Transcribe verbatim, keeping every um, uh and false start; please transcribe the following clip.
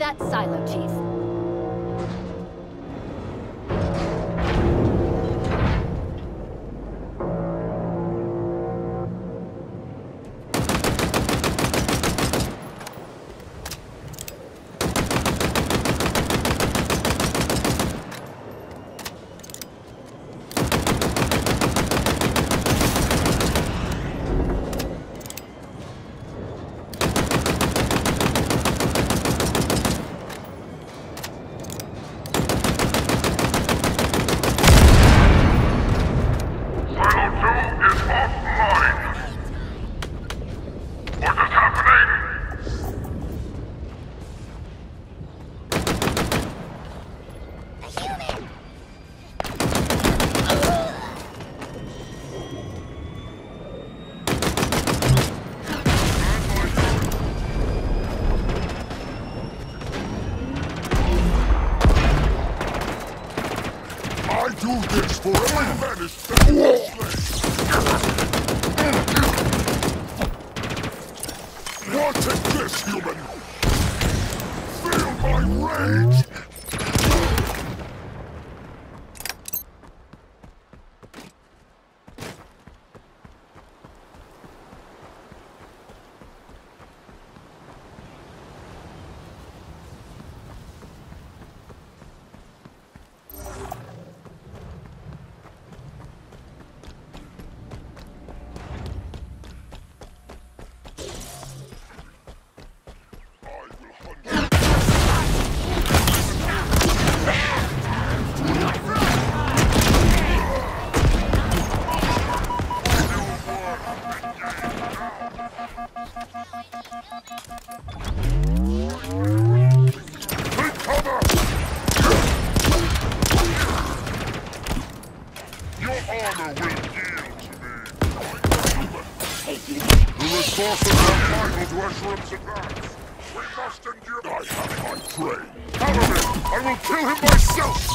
that silo, Chief. I do this for every menace that was slain. What is this, human? Feel my rage! The resources are vital to Esheron's advance. We must endure. I have my prey. Cover me! I will kill him myself!